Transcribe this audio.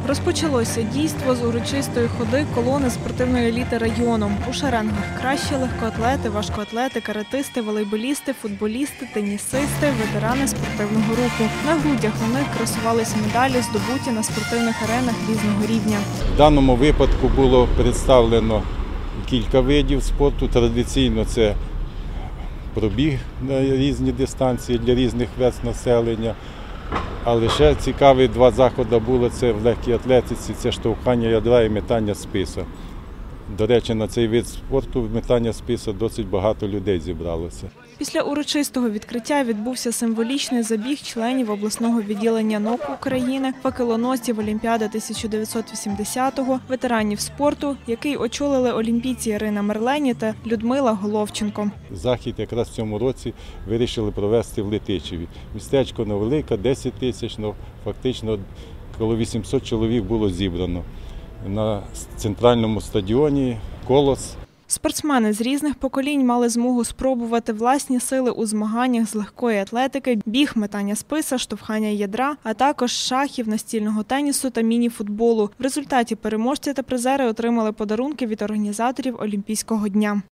Розпочалося дійство з урочистої ходи колони спортивної еліти району. У шеренгах кращі легкоатлети, важкоатлети, каратисти, волейболісти, футболісти, тенісисти, ветерани спортивного руху. На грудях у них красувалися медалі, здобуті на спортивних аренах різного рівня. В даному випадку було представлено кілька видів спорту. Традиційно це пробіг на різні дистанції для різних верств населення. Але ще цікаві два заходи було, це в легкій атлетиці, це штовхання ядра і метання списа. До речі, на цей вид спорту метання списа досить багато людей зібралося. Pісля урочистого відкриття відбувся символічний забіг членів обласного відділення НОК України, факелоносців Олімпіади 1980-го, ветеранів спорту, який очолили олімпійці Ірина Мерлені та Людмила Головченко. Захід якраз в цьому році вирішили провести в Летичеві. Містечко невелике, 10 тисяч, але фактично коло 800 чоловік було зібрано. На центральному стадіоні «Колос». Спортсмени з різних поколінь мали змогу спробувати власні сили у змаганнях з легкої атлетики, біг, метання списа, штовхання ядра, а також шахів, настільного тенісу та міні-футболу. В результаті переможці та призери отримали подарунки від організаторів Олімпійського дня.